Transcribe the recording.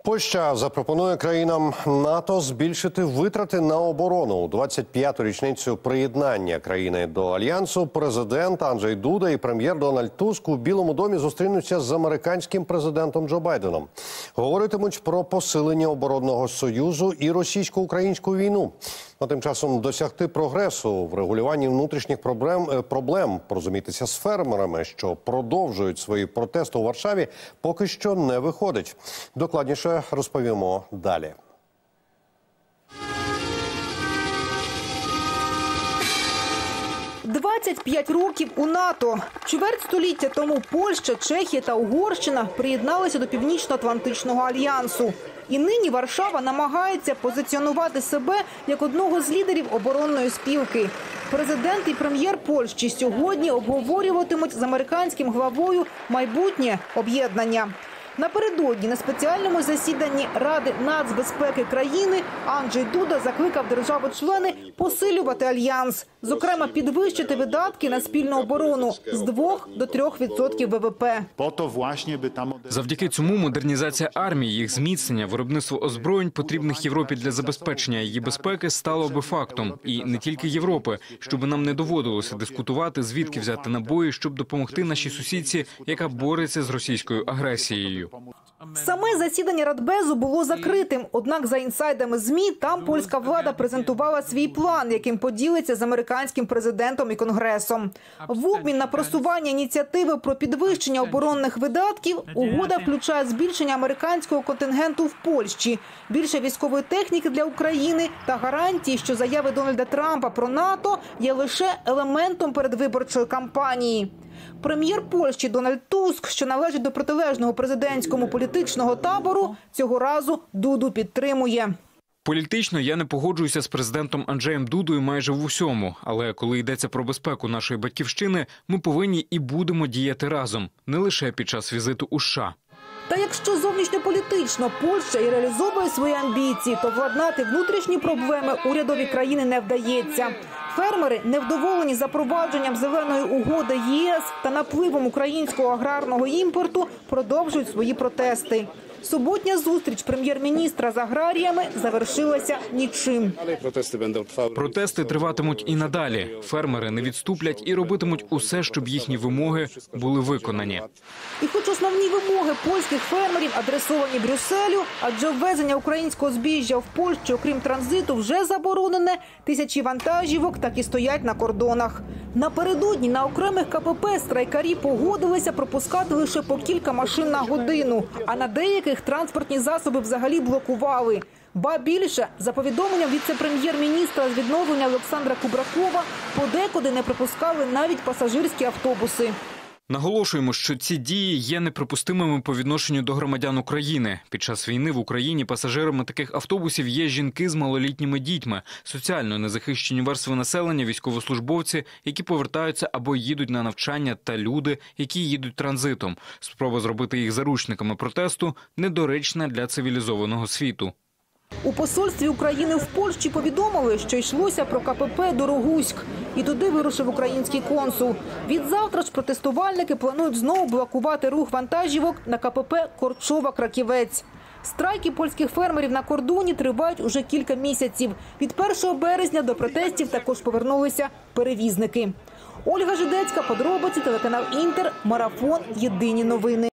Польща запропонує країнам НАТО збільшити витрати на оборону. У 25-ту річницю приєднання країни до Альянсу президент Анджей Дуда і прем'єр Дональд Туск у Білому домі зустрінуться з американським президентом Джо Байденом. Говоритимуть про посилення оборонного союзу і російсько-українську війну. А тим часом досягти прогресу в регулюванні внутрішніх проблем, порозумітися з фермерами, що продовжують свої протести у Варшаві, поки що не виходить. Докладніше розповімо далі. – 25 років у НАТО. Чверть століття тому Польща, Чехія та Угорщина приєдналися до Північно-Атлантичного альянсу. І нині Варшава намагається позиціонувати себе як одного з лідерів оборонної спілки. Президент і прем'єр Польщі сьогодні обговорюватимуть з американським главою майбутнє об'єднання. Напередодні на спеціальному засіданні Ради нацбезпеки країни Анджей Дуда закликав держави-члени посилювати альянс, зокрема підвищити видатки на спільну оборону з 2 до 3% ВВП. Завдяки цьому модернізація армії, їх зміцнення, виробництво озброєнь, потрібних Європі для забезпечення її безпеки, стало би фактом. І не тільки Європи, щоб нам не доводилося дискутувати, звідки взяти набої, щоб допомогти нашій сусідці, яка бореться з російською агресією. Саме засідання Радбезу було закритим, однак за інсайдами ЗМІ там польська влада презентувала свій план, яким поділиться з американським президентом і Конгресом. В обмін на просування ініціативи про підвищення оборонних видатків угода включає збільшення американського контингенту в Польщі, більше військової техніки для України та гарантії, що заяви Дональда Трампа про НАТО є лише елементом передвиборчої кампанії. Прем'єр Польщі Дональд Туск, що належить до протилежного президентському політичного табору, цього разу Дуду підтримує. Політично я не погоджуюся з президентом Анджеєм Дудою майже в усьому. Але коли йдеться про безпеку нашої батьківщини, ми повинні і будемо діяти разом, не лише під час візиту у США. Та якщо зовнішньополітично Польща і реалізовує свої амбіції, то владнати внутрішні проблеми урядові країни не вдається. Фермери, невдоволені запровадженням зеленої угоди ЄС та напливом українського аграрного імпорту, продовжують свої протести. Суботня зустріч прем'єр-міністра з аграріями завершилася нічим. Протести триватимуть і надалі. Фермери не відступлять і робитимуть усе, щоб їхні вимоги були виконані. І хоч основні вимоги польських фермерів адресовані Брюсселю, адже ввезення українського збіжжя в Польщу, окрім транзиту, вже заборонене, тисячі вантажівок так і стоять на кордонах. Напередодні на окремих КПП страйкарі погодилися пропускати лише по кілька машин на годину, а на деяких транспортні засоби взагалі блокували. Ба більше, за повідомленням віце-прем'єр-міністра з відновлення Олександра Кубракова, подекуди не пропускали навіть пасажирські автобуси. Наголошуємо, що ці дії є неприпустимими по відношенню до громадян України. Під час війни в Україні пасажирами таких автобусів є жінки з малолітніми дітьми, соціально незахищені верстви населення, військовослужбовці, які повертаються або їдуть на навчання, та люди, які їдуть транзитом. Спроба зробити їх заручниками протесту недоречна для цивілізованого світу. У посольстві України в Польщі повідомили, що йшлося про КПП «Дорогуськ». І туди вирушив український консул. Відзавтра ж протестувальники планують знову блокувати рух вантажівок на КПП «Корчова-Краківець». Страйки польських фермерів на кордоні тривають уже кілька місяців. Від 1 березня до протестів також повернулися перевізники. Ольга Жидецька, подробиці, телеканал «Інтер», Марафон, Єдині новини.